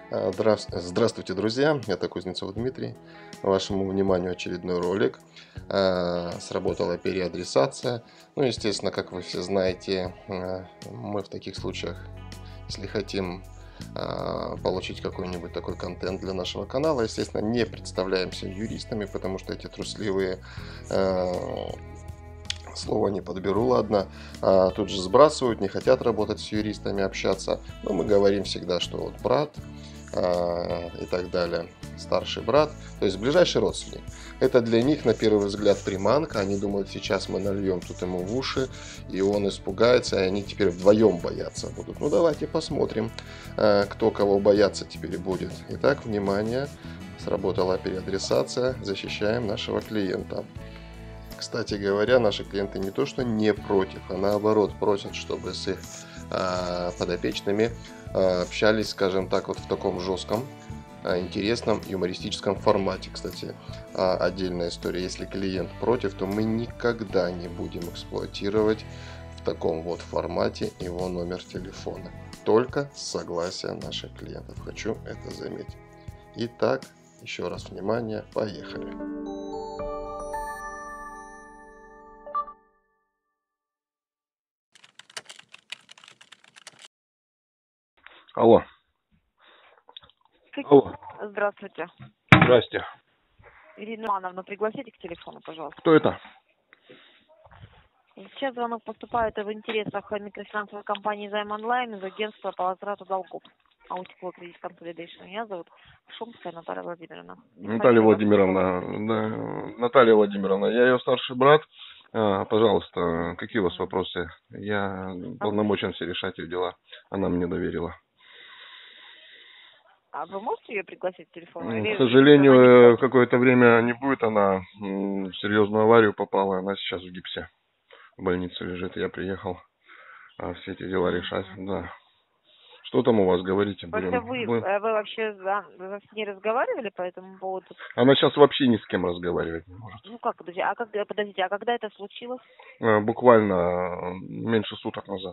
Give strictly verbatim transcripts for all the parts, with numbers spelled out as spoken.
Здравствуйте, друзья! Это Кузнецов Дмитрий. Вашему вниманию очередной ролик. Сработала переадресация. Ну, естественно, как вы все знаете, мы в таких случаях, если хотим получить какой-нибудь такой контент для нашего канала, естественно, не представляемся юристами, потому что эти трусливые, слова не подберу, ладно, а, тут же сбрасывают, не хотят работать с юристами, общаться. Но мы говорим всегда, что вот брат а, и так далее, старший брат, то есть ближайший родственник. Это для них на первый взгляд приманка, они думают, сейчас мы нальем тут ему в уши, и он испугается, и они теперь вдвоем бояться будут. Ну давайте посмотрим, а, кто кого бояться теперь будет. Итак, внимание, сработала переадресация, защищаем нашего клиента. Кстати говоря, наши клиенты не то что не против, а наоборот просят, чтобы с их а, подопечными а, общались, скажем так, вот в таком жестком, а, интересном, юмористическом формате. Кстати, а, отдельная история. Если клиент против, то мы никогда не будем эксплуатировать в таком вот формате его номер телефона. Только с согласия наших клиентов. Хочу это заметить. Итак, еще раз внимание, поехали. Алло. Алло. Здравствуйте. Здрасте. Ирина Ивановна, пригласите к телефону, пожалуйста. Кто это? Сейчас звонок поступает в интересах микрофинансовой компании «Займ Онлайн» из агентства по возврату долгов. Аутикло Кредит Консолидейшн. Меня зовут Шумская Наталья Владимировна. Наталья Владимировна. Да, Наталья Владимировна, я ее старший брат. А, пожалуйста, какие у вас вопросы? Я полномочен все решать их дела. Она мне доверила. А вы можете ее пригласить к телефону? К сожалению, какое-то время не будет. Она в серьезную аварию попала. Она сейчас в гипсе. В больнице лежит. Я приехал все эти дела решать. Да. Что там у вас, говорите? Будем... Вы, вы вообще за, за с ней разговаривали по этому поводу? Она сейчас вообще ни с кем разговаривать не может. Ну как, подождите, а когда, подождите, а когда это случилось? Буквально меньше суток назад.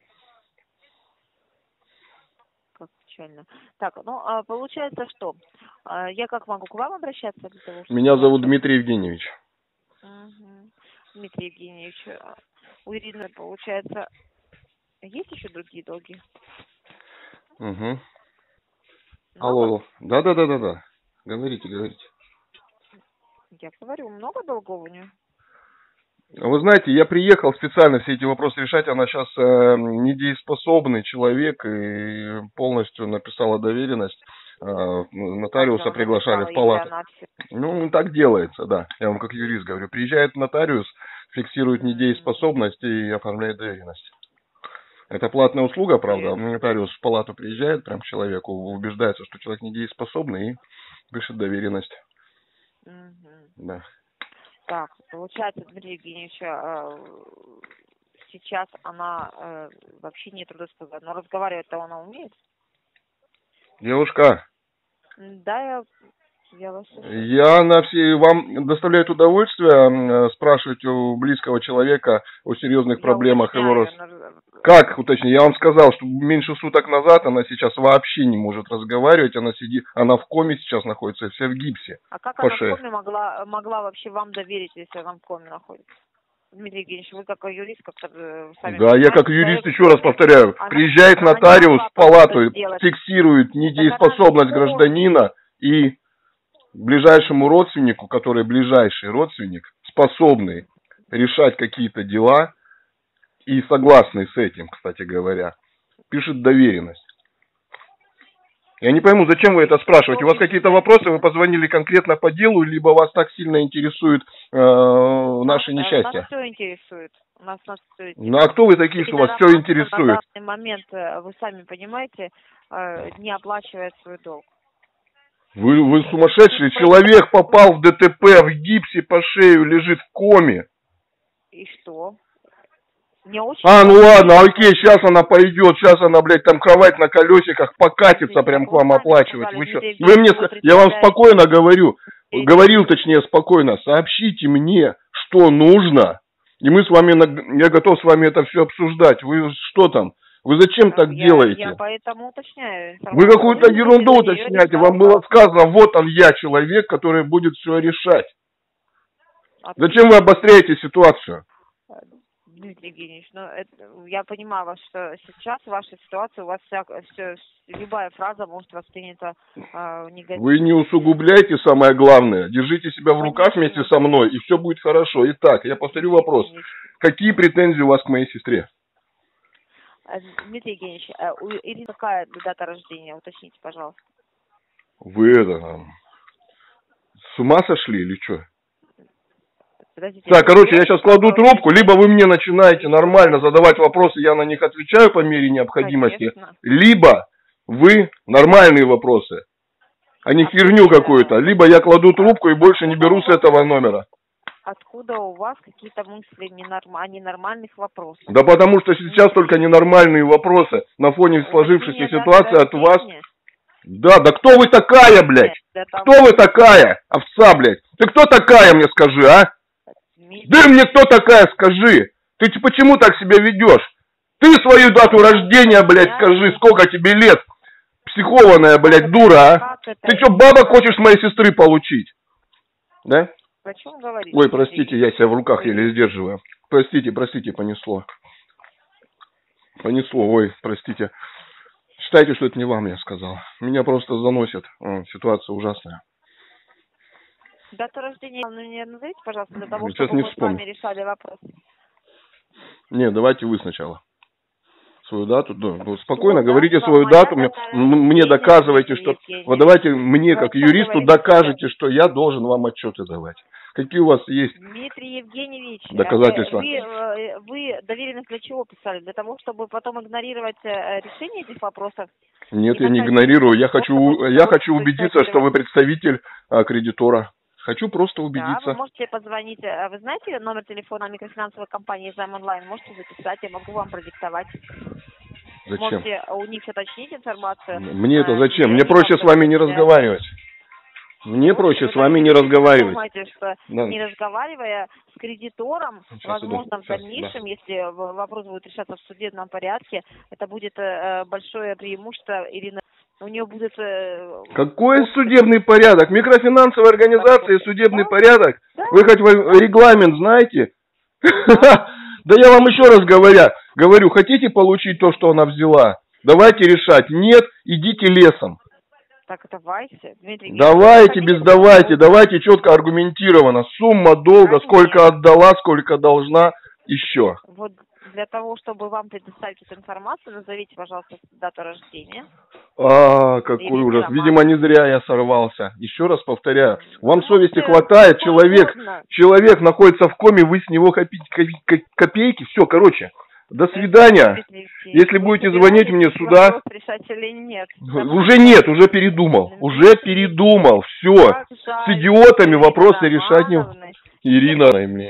Как печально. Так, ну, а получается, что? Я как могу к вам обращаться? Для того, чтобы... Меня зовут Дмитрий Евгеньевич. Угу. Дмитрий Евгеньевич, у Ирины, получается, есть еще другие долги? Угу. Алло. Да-да-да-да-да. Говорите, говорите. Я говорю, много долгов у нее? Вы знаете, я приехал специально все эти вопросы решать. Она сейчас э, недееспособный человек и полностью написала доверенность. Э, нотариуса приглашали в палату. Ну, так делается, да. Я вам как юрист говорю. Приезжает нотариус, фиксирует недееспособность и оформляет доверенность. Это платная услуга, правда. Нотариус в палату приезжает прям к человеку, убеждается, что человек недееспособный и пишет доверенность. Угу. Да. Так, получается, Дмитрий Евгеньевич, э, сейчас она э, вообще не трудоспособна. Но разговаривать-то она умеет? Девушка. Да, я... Я, вас я на все вам доставляет удовольствие спрашивать у близкого человека о серьезных я проблемах его рост. Как уточнить? Я вам сказал, что меньше суток назад она сейчас вообще не может разговаривать, она сидит, она в коме сейчас находится, вся в гипсе. А как она в коме могла, могла вообще вам доверить, если она в коме находится? Дмитрий Евгеньевич, вы как юрист, как-то сами... Да, я как юрист, еще раз повторяю, она, приезжает она нотариус в палату, фиксирует недееспособность гражданина и ближайшему родственнику, который ближайший родственник, способный решать какие-то дела и согласный с этим, кстати говоря, пишет доверенность. Я не пойму, зачем вы это спрашиваете? У вас какие-то вопросы, вы позвонили конкретно по делу, либо вас так сильно интересует э, наши нас, несчастья? Нас все интересует. Нас, нас все интересует. Ну а кто вы такие, что вас все интересует? На данный момент, вы сами понимаете, не оплачивает свой долг. Вы, вы сумасшедший, человек попал в ДТП, в гипсе по шею, лежит в коме. И что? Мне очень а, ну ладно, окей, сейчас она пойдет, сейчас она, блядь, там кровать на колесиках покатится, прям к вам оплачивать. Вы что? Вы мне, я вам спокойно говорю, говорил точнее спокойно, сообщите мне, что нужно, и мы с вами, я готов с вами это все обсуждать. Вы что там? Вы зачем так я, делаете? Я поэтому уточняю. Вы какую-то ерунду уточняете. Вам было сказано, вот он я, человек, который будет все решать. Откуда? Зачем вы обостряете ситуацию? Дмитрий Евгеньевич, ну, это, я понимаю вас, что сейчас ваша ситуация, у вас вся, все, любая фраза может воспринята э, негативно. Вы не усугубляйте самое главное. Держите себя в руках вместе со мной, и все будет хорошо. Итак, я повторю вопрос. Какие претензии у вас к моей сестре? Дмитрий Евгеньевич, у Ирины какая дата рождения? Уточните, пожалуйста. Вы это... С ума сошли или что? Подождите, так, короче, я сейчас кладу трубку, либо вы мне начинаете нормально задавать вопросы, я на них отвечаю по мере необходимости, конечно. Либо вы нормальные вопросы, а не херню какую-то, либо я кладу трубку и больше не беру с этого номера. Откуда у вас какие-то мысли ненорм... о ненормальных вопросах? Да потому что сейчас только ненормальные вопросы на фоне сложившейся ситуации от вас. Да, да кто вы такая, блядь? Кто вы такая, овца, блядь? Ты кто такая, мне скажи, а? Ты мне кто такая, скажи? Ты почему так себя ведешь? Ты свою дату рождения, блядь, скажи, сколько тебе лет? Психованная, блядь, дура, а? Ты что, бабок хочешь с моей сестры получить? Да? О чем говорите? Ой, простите, я себя в руках еле сдерживаю. Простите, простите, понесло. Понесло, ой, простите. Считайте, что это не вам, я сказал. Меня просто заносит. О, ситуация ужасная. Дату рождения мне назовите, пожалуйста, для того, сейчас чтобы не мы вспомню. с вами решали вопрос. Не, давайте вы сначала. Свою дату, да, спокойно что, говорите да, свою дату, мне, мне доказывайте, что... Вот давайте мне, как юристу, докажете, что я должен вам отчеты давать. Какие у вас есть Дмитрий Евгеньевич, доказательства? Вы, вы доверенность для чего писали? Для того, чтобы потом игнорировать решение этих вопросов? Нет, я не игнорирую. Я хочу, я хочу убедиться, что вы представитель а, кредитора. Хочу просто убедиться. Да, вы можете позвонить. Вы знаете номер телефона микрофинансовой компании «Займ онлайн»? Можете записать, я могу вам продиктовать. Зачем? Можете у них уточнить информацию. Мне это зачем? Мне проще с вами не разговаривать. Мне вот, проще с вами не разговаривать. Вы думаете, что да. не разговаривая с кредитором, сейчас возможно, в дальнейшем, да. если вопрос будет решаться в судебном порядке, это будет э, большое преимущество Ирины. У нее будет... Э, Какой судебный порядок? Микрофинансовая организация, судебный да? порядок? Да? Вы хоть регламент знаете? Да. Да я вам еще раз говорю, говорю, хотите получить то, что она взяла? Давайте решать. Нет, идите лесом. Так, давайте, Дмитрий. Давайте, без давайте, давайте четко аргументированно. Сумма долга, сколько отдала, сколько должна, еще. Вот для того, чтобы вам предоставить эту информацию, назовите, пожалуйста, дату рождения. А, какой ужас. Видимо, не зря я сорвался. Еще раз повторяю, вам совести хватает, человек, человек находится в коме, вы с него копейки, все, короче. До свидания. Если будете звонить мне сюда... Уже нет, уже передумал. Уже передумал. Все. С идиотами вопросы решать не... Ирина, мне.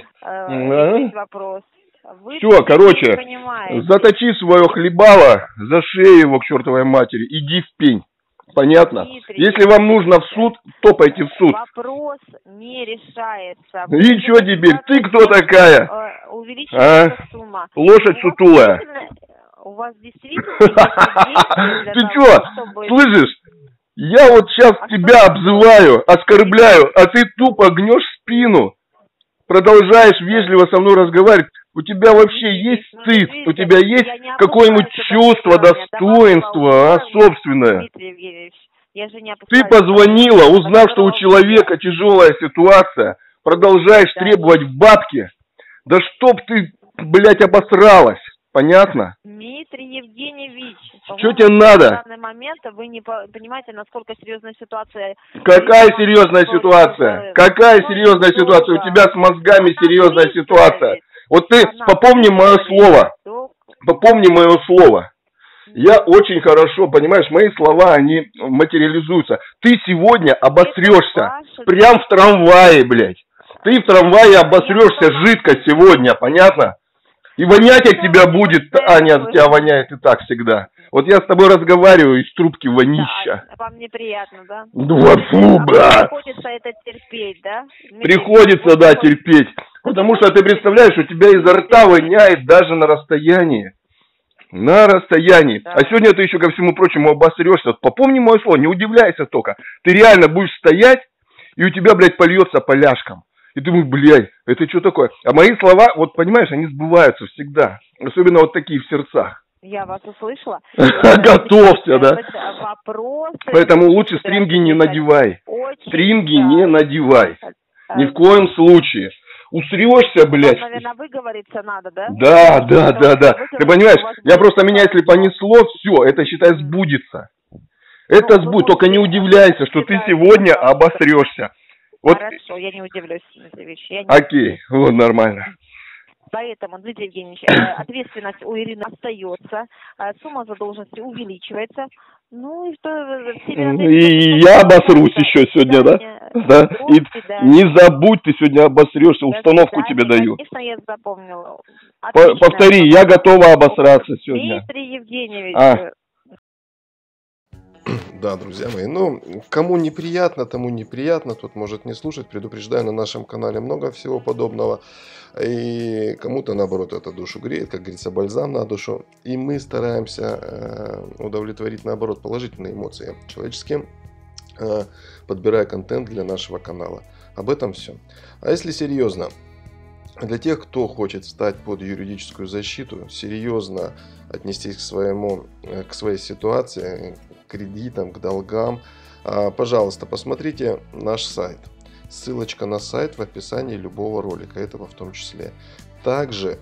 Все, короче, заточи свое хлебало, зашей его к чертовой матери. Иди в пень. Понятно? Дмитрий, если вам нужно в суд, топайте в суд. Вопрос не решается. И что теперь? Ты кто такая? Увеличивается а? сумма. Лошадь сутулая. У вас действительно... Ты что? Слышишь? Я вот сейчас а тебя обзываю, оскорбляю, а ты тупо гнешь спину. Продолжаешь вежливо со мной разговаривать. У тебя вообще есть стыд? У тебя есть какое-нибудь чувство, достоинство, а, собственное? Ты позвонила, узнав, что у человека тяжелая ситуация, продолжаешь требовать бабки. Да чтоб ты, блядь, обосралась. Понятно? Дмитрий Евгеньевич, что тебе надо? В данный момент вы не понимаете, насколько серьезная ситуация. Какая серьезная ситуация? Какая серьезная ситуация? У тебя с мозгами серьезная ситуация. Вот ты попомни мое слово. Попомни мое слово. Я очень хорошо, понимаешь, мои слова, они материализуются. Ты сегодня обосрешься. Прям в трамвае, блядь. Ты в трамвае обосрешься жидко сегодня, понятно? И вонять от тебя будет, Аня, от тебя воняет и так всегда. Вот я с тобой разговариваю, из трубки вонища. Да, вам неприятно, да? Ну, фу, да. Приходится это терпеть, да? Приходится, да, терпеть. Потому что ты представляешь, у тебя изо рта воняет даже на расстоянии. На расстоянии. Да. А сегодня ты еще ко всему прочему обосрешься. Вот попомни мое слово, не удивляйся только. Ты реально будешь стоять, и у тебя, блядь, польется поляшком. И ты думаешь, блядь, это что такое? А мои слова, вот понимаешь, они сбываются всегда. Особенно вот такие в сердцах. Я вас услышала. Готовься, да? Вопросы. Поэтому лучше стринги не надевай. Стринги не надевай. Ни в коем случае. Усрешься, блядь. Наверное, выговориться надо, да? Да, да, да, да. Ты понимаешь, я просто меня, если понесло, все, это, считай, сбудется. Это ну, сбудется. Только не удивляйся, что ты сегодня обосрешься. Вот. Хорошо, я не удивлюсь на эти вещи. Я не... Окей, вот нормально. Поэтому, Дмитрий Евгеньевич, ответственность у Ирины остается, сумма задолженности увеличивается. Ну и что... И я обосрусь еще сегодня, да? Да. И не забудь, ты сегодня обосрешься, установку тебе даю. Конечно, я запомнила. Повтори, я готова обосраться сегодня. Дмитрий Евгеньевич... А. Да, друзья мои, ну, кому неприятно, тому неприятно, тот может не слушать, предупреждаю, на нашем канале много всего подобного, и кому-то, наоборот, это душу греет, как говорится, бальзам на душу, и мы стараемся э, удовлетворить, наоборот, положительные эмоции человеческие, э, подбирая контент для нашего канала. Об этом все. А если серьезно, для тех, кто хочет встать под юридическую защиту, серьезно отнестись к, своему, к своей ситуации, к кредитам, к долгам, пожалуйста, посмотрите наш сайт. Ссылочка на сайт в описании любого ролика, этого в том числе. Также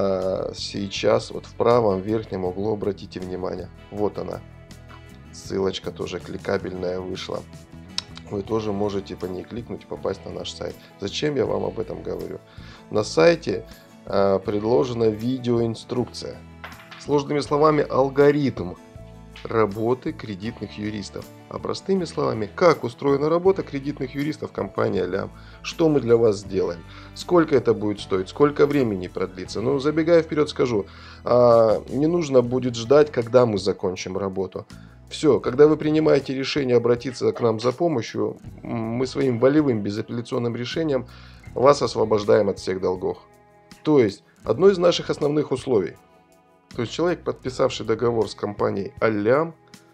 сейчас вот в правом верхнем углу обратите внимание, вот она, ссылочка тоже кликабельная вышла. Вы тоже можете по ней кликнуть и попасть на наш сайт. Зачем я вам об этом говорю? На сайте э, предложена видеоинструкция. Сложными словами, алгоритм работы кредитных юристов. А простыми словами, как устроена работа кредитных юристов компании Алям. Что мы для вас сделаем. Сколько это будет стоить, сколько времени продлится. Ну, забегая вперед, скажу, э, не нужно будет ждать, когда мы закончим работу. Все, когда вы принимаете решение обратиться к нам за помощью, мы своим волевым безапелляционным решением вас освобождаем от всех долгов. То есть, одно из наших основных условий. То есть, человек, подписавший договор с компанией Алям,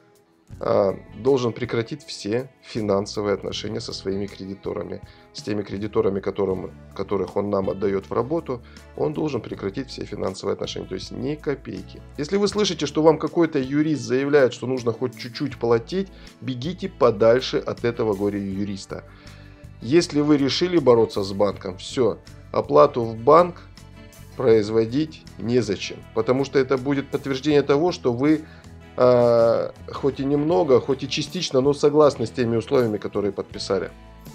должен прекратить все финансовые отношения со своими кредиторами. С теми кредиторами, которым, которых он нам отдает в работу, он должен прекратить все финансовые отношения. То есть ни копейки. Если вы слышите, что вам какой-то юрист заявляет, что нужно хоть чуть-чуть платить, бегите подальше от этого горя-юриста. Если вы решили бороться с банком, все, оплату в банк производить незачем. Потому что это будет подтверждение того, что вы А, хоть и немного, хоть и частично, но согласны с теми условиями, которые подписали.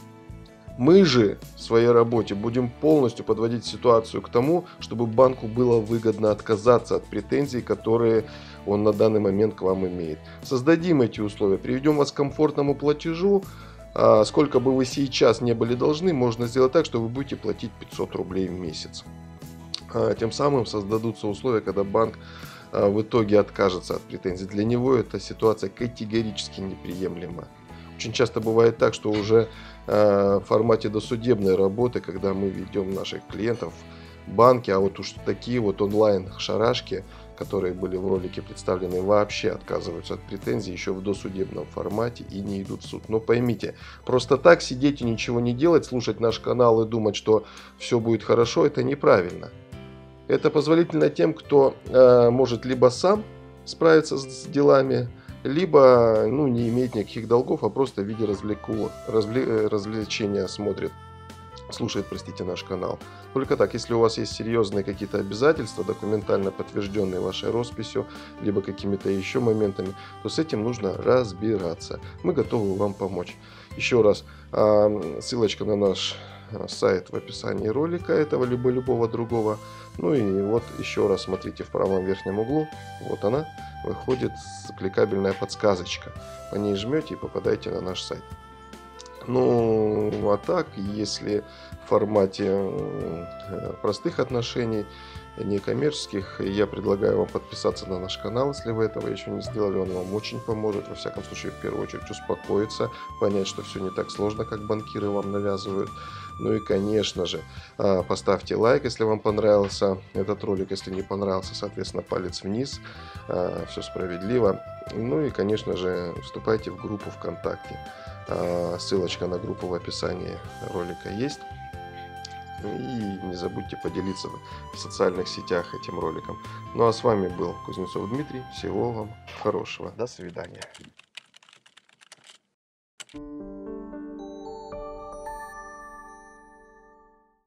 Мы же в своей работе будем полностью подводить ситуацию к тому, чтобы банку было выгодно отказаться от претензий, которые он на данный момент к вам имеет. Создадим эти условия, приведем вас к комфортному платежу. А, сколько бы вы сейчас не были должны, можно сделать так, что вы будете платить пятьсот рублей в месяц. А, тем самым создадутся условия, когда банк в итоге откажется от претензий. Для него эта ситуация категорически неприемлема. Очень часто бывает так, что уже в формате досудебной работы, когда мы ведем наших клиентов в банке, а вот уж такие вот онлайн-шарашки, которые были в ролике представлены, вообще отказываются от претензий еще в досудебном формате и не идут в суд. Но поймите, просто так сидеть и ничего не делать, слушать наш канал и думать, что все будет хорошо, это неправильно. Это позволительно тем, кто э, может либо сам справиться с делами, либо ну, не иметь никаких долгов, а просто в виде развлеку, развле, развлечения смотрит, слушает, простите, наш канал. Только так, если у вас есть серьезные какие-то обязательства, документально подтвержденные вашей росписью, либо какими-то еще моментами, то с этим нужно разбираться. Мы готовы вам помочь. Еще раз, э, ссылочка на наш сайт в описании ролика этого, либо любого другого. Ну и вот еще раз смотрите в правом верхнем углу, вот она, выходит кликабельная подсказочка. По ней жмете и попадаете на наш сайт. Ну, а так, если в формате простых отношений, некоммерческих. И я предлагаю вам подписаться на наш канал, если вы этого еще не сделали. Он вам очень поможет, во всяком случае, в первую очередь успокоиться, понять, что все не так сложно, как банкиры вам навязывают. Ну и, конечно же, поставьте лайк, если вам понравился этот ролик. Если не понравился, соответственно, палец вниз. Все справедливо. Ну и, конечно же, вступайте в группу ВКонтакте. Ссылочка на группу в описании ролика есть. И не забудьте поделиться в социальных сетях этим роликом. Ну а с вами был Кузнецов Дмитрий. Всего вам хорошего. До свидания.